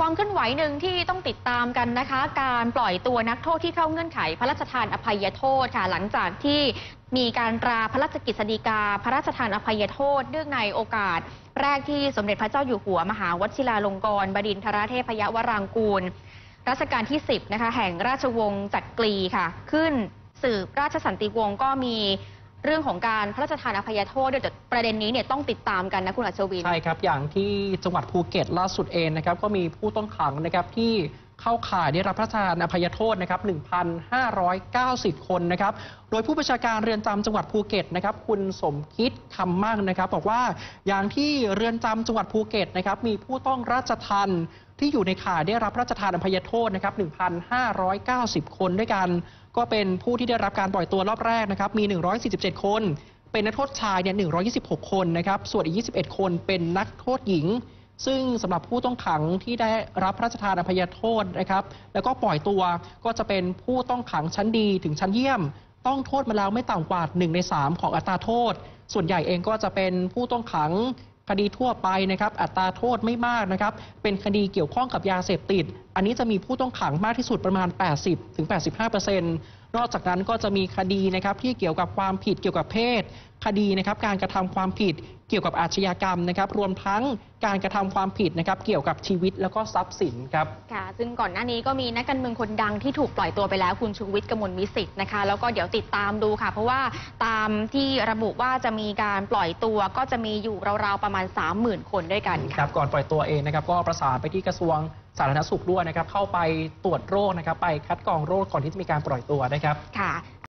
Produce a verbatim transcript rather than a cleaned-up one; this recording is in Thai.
ความเคลื่อนไหวหนึ่งที่ต้องติดตามกันนะคะการปล่อยตัวนักโทษที่เข้าเงื่อนไขพระราชทานอภัยโทษค่ะหลังจากที่มีการตราพระราชกฤษฎีกาพระราชทานอภัยโทษเนื่องในโอกาสแรกที่สมเด็จพระเจ้าอยู่หัวมหาวชิราลงกรณ์บดินทรเทพยวรางกูลรัชกาลที่สิบนะคะแห่งราชวงศ์จักรีค่ะขึ้นสืบราชสันติวงศ์ก็มีเรื่องของการพระราชทานอภัยโทษด้วยแต่ประเด็นนี้เนี่ยต้องติดตามกันนะคุณอัศวินใช่ครับอย่างที่จังหวัดภูเก็ตล่าสุดเองนะครับก็มีผู้ต้องขังนะครับที่เข้าข่ายได้รับพระราชทานอภัยโทษนะครับ หนึ่งพันห้าร้อยเก้าสิบ คนนะครับโดยผู้บัญชาการเรือนจำจังหวัดภูเก็ตนะครับคุณสมคิดคำมั่งนะครับบอกว่าอย่างที่เรือนจำจังหวัดภูเก็ตนะครับมีผู้ต้องราชทัณฑ์ที่อยู่ในข่ายได้รับพระราชทานอภัยโทษนะครับ หนึ่งพันห้าร้อยเก้าสิบ คนด้วยกันก็เป็นผู้ที่ได้รับการปล่อยตัวรอบแรกนะครับมีหนึ่งร้อยสี่สิบเจ็ดคนเป็นนักโทษชายเนี่ยหนึ่งร้อยยี่สิบหกคนนะครับส่วนอีกยี่สิบเอ็ดคนเป็นนักโทษหญิงซึ่งสำหรับผู้ต้องขังที่ได้รับพระราชทานอภัยโทษนะครับแล้วก็ปล่อยตัวก็จะเป็นผู้ต้องขังชั้นดีถึงชั้นเยี่ยมต้องโทษมาแล้วไม่ต่ำกว่าหนึ่งในสามของอัตราโทษส่วนใหญ่เองก็จะเป็นผู้ต้องขังคดีทั่วไปนะครับอัตราโทษไม่มากนะครับเป็นคดีเกี่ยวข้องกับยาเสพติดอันนี้จะมีผู้ต้องขังมากที่สุดประมาณ แปดสิบถึงแปดสิบห้าเปอร์เซ็นต์ นอกจากนั้นก็จะมีคดีนะครับที่เกี่ยวกับความผิดเกี่ยวกับเพศคดีนะครับการกระทำความผิดเกี่ยวกับอาชญากรรมนะครับรวมทั้งการกระทำความผิดนะครับเกี่ยวกับชีวิตแล้วก็ทรัพย์สินครับค่ะซึ่งก่อนหน้านี้ก็มีนักการเมืองคนดังที่ถูกปล่อยตัวไปแล้วคุณชูวิทย์กมลวิสิทธิ์นะคะแล้วก็เดี๋ยวติดตามดูค่ะเพราะว่าตามที่ระบุว่าจะมีการปล่อยตัวก็จะมีอยู่ราวๆประมาณ สามหมื่น คนด้วยกันครับก่อนปล่อยตัวเองนะครับก็ประสานไปที่กระทรวงสาธารณสุขด้วยนะครับเข้าไปตรวจโรคนะครับไปคัดกรองโรคก่อนที่จะมีการปล่อยตัวนะครับค่ะ